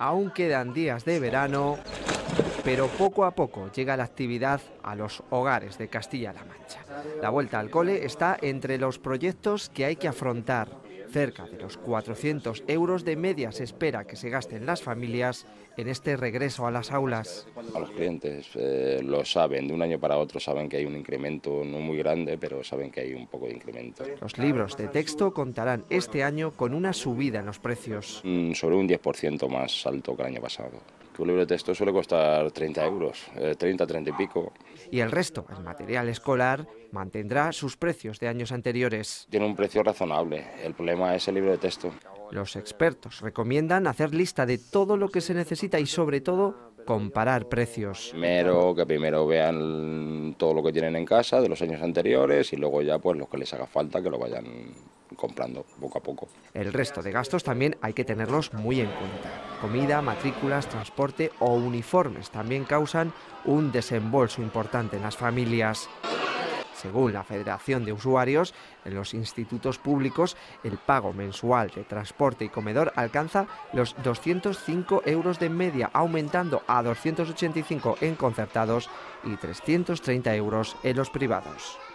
Aún quedan días de verano, pero poco a poco llega la actividad a los hogares de Castilla-La Mancha. La vuelta al cole está entre los proyectos que hay que afrontar. Cerca de los 400 euros de media se espera que se gasten las familias en este regreso a las aulas. A los clientes lo saben, de un año para otro saben que hay un incremento no muy grande, pero saben que hay un poco de incremento. Los libros de texto contarán este año con una subida en los precios. Sobre un 10% más alto que el año pasado. Un libro de texto suele costar 30 euros, 30 y pico. Y el resto, el material escolar, mantendrá sus precios de años anteriores. Tiene un precio razonable, el problema es el libro de texto. Los expertos recomiendan hacer lista de todo lo que se necesita y, sobre todo, comparar precios. Que primero vean todo lo que tienen en casa de los años anteriores y luego ya pues lo que les haga falta que lo vayan comprando poco a poco. El resto de gastos también hay que tenerlos muy en cuenta. Comida, matrículas, transporte o uniformes también causan un desembolso importante en las familias. Según la Federación de Usuarios, en los institutos públicos el pago mensual de transporte y comedor alcanza los 205 euros de media, aumentando a 285 en concertados y 330 euros en los privados.